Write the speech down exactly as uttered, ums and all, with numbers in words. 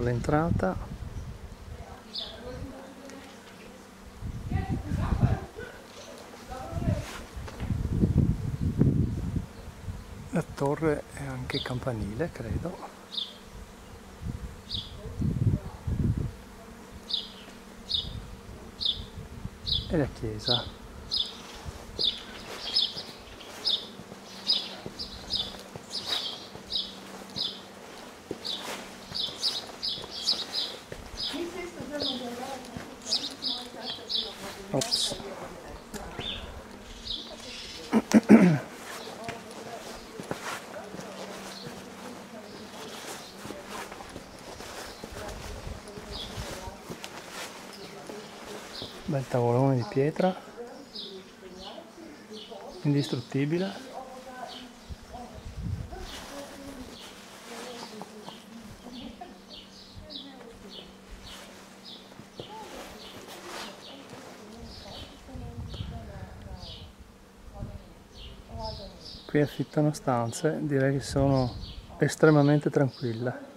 ecco l'entrata. La torre è anche campanile, credo. E la chiesa. Ops. Bel tavolone di pietra, indistruttibile. Qui affittano stanze, direi che sono estremamente tranquille.